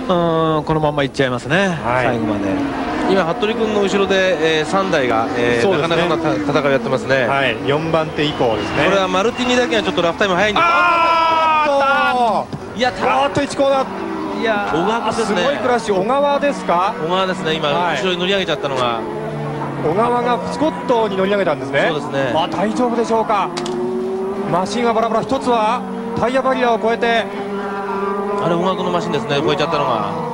このままいっちゃいますね、最後まで。 今服部君の後ろで、3台が、なかなかな戦いをやってますね。 4番手以降ですね。 これはマルティニだけはちょっとラフタイム早いんです。いや、 1コーナー。 いや、小川ですね。 すごいクラッシュ。小川ですか。 小川ですね。今、後ろに乗り上げちゃったのが。 小川がスコットに乗り上げたんですね。 そうですね。 大丈夫でしょうか。マシンはバラバラ。一つはタイヤバリアを越えて。 あれ、小川君のマシンですね。越えちゃったのが。